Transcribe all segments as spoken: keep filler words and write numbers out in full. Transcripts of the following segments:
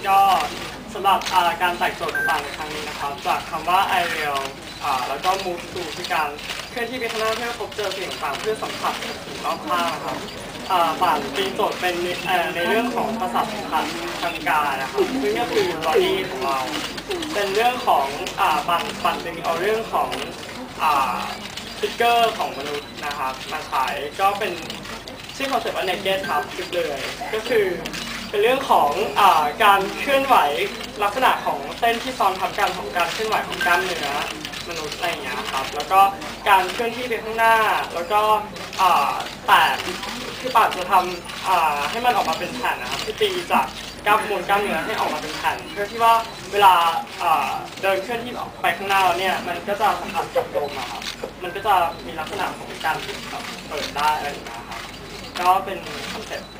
ก็สำหรับการแตกโจทย์ต่างๆในครั้งนี้นะครับจากคำว่า I will แล้วก็ move to คือการเคลื่อนที่ไปข้างหน้าเพื่อพบเจอสิ่งต่างๆเพื่อสัมผัสสิ่งรอบข้างนะครับป่านตีโจทย์เป็นในเรื่องของประสาทสัมผัสทางกายนะครับซึ่งก็คือ body ของเราเป็นเรื่องของป่านป่านดึงเอาเรื่องของฟิกเกอร์ของมนุษย์นะครับมาใช้ก็เป็นชื่อคอนเซ็ปต์ว่า naked ครับคือเลยก็คือเป็นเรื่องของอ่าการเคลื่อนไหวลักษณะของเส้นที่ซ้อนทับกันของการเคลื่อนไหวของกล้ามเนื้อมนุษย์อะไรอย่างเงี้ยครับแล้วก็การเคลื่อนที่ไปข้างหน้าแล้วก็อ่าแต่ที่ป่านจะทำอ่าให้มันออกมาเป็นแผ่นนะครับที่ตีจากกล้ามมวลกล้ามเนื้อให้ออกมาเป็นแผ่นเพื่อที่ว่าเวลาเดินเคลื่อนที่ออกไปข้างหน้าแล้วเนี่ยมันก็จะสัมผัสกับลมนะครับมันก็จะมีลักษณะของการที่เปิดได้อะไรอย่างเงี้ยครับก็เป็นคอนเซ็ปต์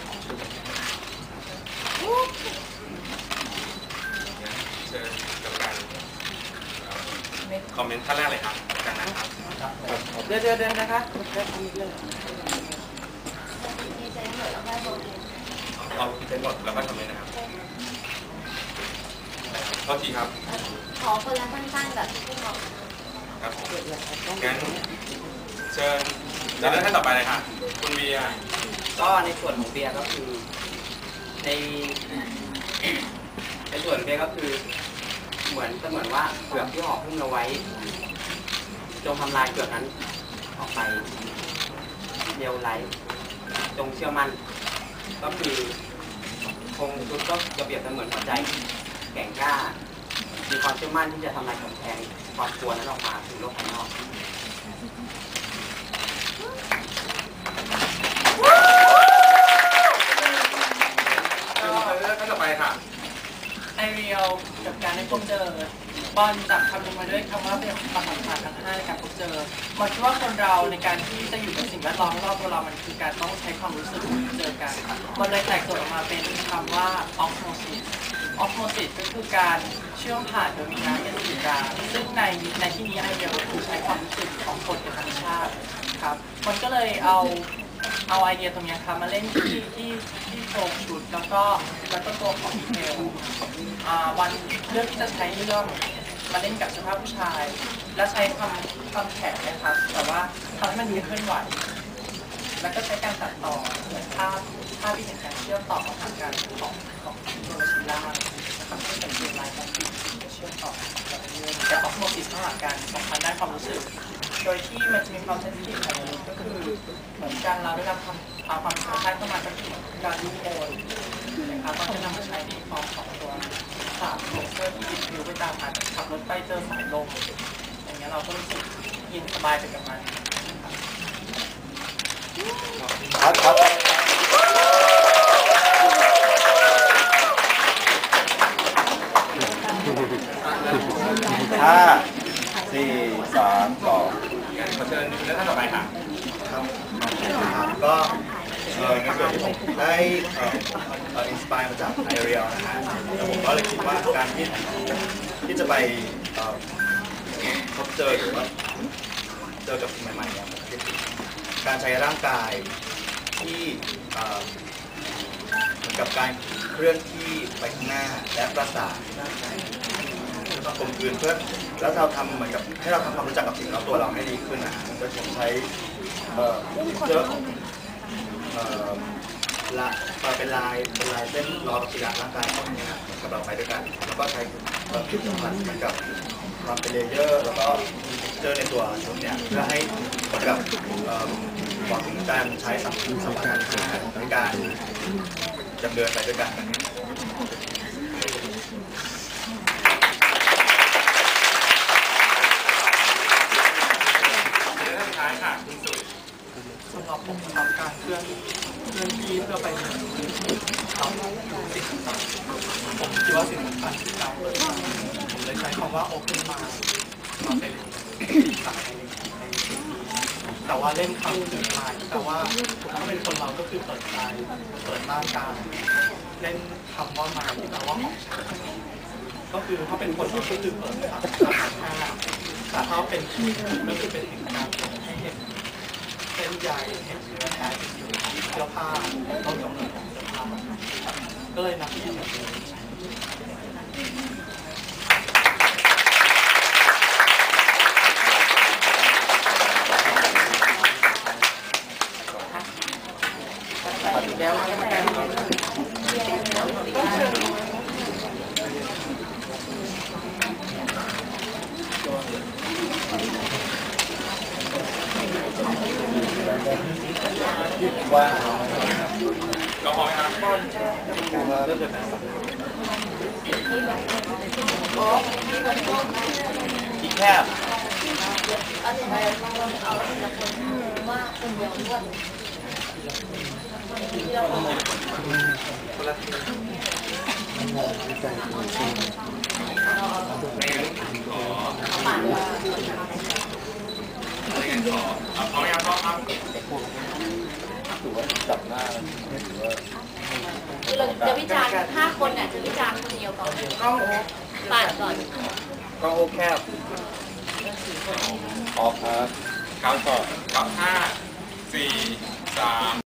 เชิญกรรมการคอมเมนต์ท่านแรกเลยครับกันนะครับเดี๋ยวเดี๋ยวนะคะเอาพิเศษหมดแล้วก็คอมเมนต์นะครับโทษทีครับขอคนละสั้นๆแบบที่พี่บอกครับงั้นเชิญเดี๋ยวเรื่องท่านต่อไปเลยค่ะคุณเบียร์ก็ในส่วนของเบียร์ก็คือในในส่วนเบียร์ก็คือเหมือนเหมือนว่าเปลือกที่ห่อหุ้มเราไว้จงทำลายเปลือกนั้นออกไปเดียวไร้จงเชื่อมั่นก็คือคงชุดก็จะเปรียบเสมือนหัวใจแก่งกล้ามีความเชื่อมั่นที่จะทำลายกำแพงความกลัวนั้นออกมาสู่โลกภายนอกท่านต่อไปค่ะไอเรียลกับการได้พบเจอบอลจับคำนึงมาด้วยคำว่าเป็นประสาทสัมผัสทั้งห้าในการพบเจอมันคิดว่าคนเราในการที่จะอยู่กับสิ่งแวดล้อมรอบตัวเรามันคือการต้องใช้ความรู้สึกเจอกันมันเลยแตกตัวออกมาเป็นคำว่า osmosis osmosis ก็คือการเชื่อมผ่านโดยมีน้ำเป็นสื่อกลางซึ่งในในที่นี้ไอเดียก็คือใช้ความรู้สึกของคนในธรรมชาติครับมันก็เลยเอาเอาไอเดียตรงนี้ครับมาเล่นที่ที่ที่โชว์ชุดแล้วก็แล้วก็ตัวของดีเทลวันเลือกที่จะใช้เรื่องมาเล่นกับเสื้อผ้าผู้ชายแล้วใช้ความความแข็งนะครับแต่ว่าทำให้มันมีเคลื่อนไหวแล้วก็ใช้การตัดต่อเหมือนภาพภาพที่เห็นการเชื่อมต่อของการของของตัวชิล่านะครับที่เป็นตัวลายการติดเชื่อมต่อแต่ออกโมซิสข้างหลังกันสัมพันธ์ได้ความรู้สึกโดยที่มันจะมีความเซนซิทีฟของมนุษย์ก็คือเหมือนกันเราได้รับความความธรรมชาติเข้ามาก็คือการดูโอนนะครับก็จะนำมาใช้ในฟอร์มของตัวสามโลเซอร์ที่ติดฟิวไปตามผ่านขับรถไปเจอสายลมอย่างเงี้ยเราก็รู้สึกยินสบายไปกับมันครับครับห้าสี่สามสองขอเชิญเรื่องท่านต่อไปค่ะครับก็เออในส่วนที่ผมได้เอ่ออินสปายมาจากไอเรียลนะฮะแล้วผมก็เลยคิดว่าการที่ที่จะไปพบเจอหรือว่าเจอกับสิ่งใหม่ๆเนี่ยการใช้ร่างกายที่เหมือนกับการเคลื่อนที่ไปข้างหน้าและประสานกลมกลืนเพื่อแล้วเราทำเหมือนกับให้เราทำความรู้จักกับสิ่งรอบตัวเราให้ดีขึ้นนะโดยผมใช้เจอของละเป็นลายเป็นลายเส้นล้อกับศิลาร่างกายของนี้นะกับเราไปด้วยกันแล้วก็ใช้ผิวสัมผัสเหมือนกับความเป็นเลเยอร์แล้วก็เจอในตัวชุดเนี่ยเพื่อให้เหมือนกับบอกถึงการใช้สัมผัสในการดำเนินไปด้วยกันสำหรับผมทำการเคลื่อนเคลื่อนที่เพื่อไปทำสิ่งต่างๆผมคิดว่าสิ่งสำคัญคือการเปิดใจผมเลยใช้คำว่า open mind มาเป็นสิ่งต่างๆในสิ่งนี้แต่ว่าเล่นคำสื่อ mind แต่ว่าถ้าเป็นคนเราก็คือเปิดใจเปิดร่างกายเล่นคำว่า mind ที่แปลว่าของฉันก็คือถ้าเป็นคนเราก็คือเปิดใจแต่ถ้าเป็นที่ก็คือเป็นสิ่งการให้เห็นเส้นใยเห็นเนื้อแท้เสื้อผ้าต้นกำเนิดของเสื้อผ้าก็เลยนำที่แบบนี้บอลใช่เริ่มจากไหนอีกแคบเอาถึงไปเราเอาทีละคนว่าคนเดียวด้วยทีละคนไม่งั้นขอผ่านไม่งั้นขอเอาพร้อมยังพร้อมครับถือว่าจับหน้าถือว่าคือเราจะวิจารณ์ห้าคนเนี่ยจะวิจารณ์คนเดียวก่อนผ่านก่อนก็โอแคบออกครับเก้าต่อเก้าห้าสี่สาม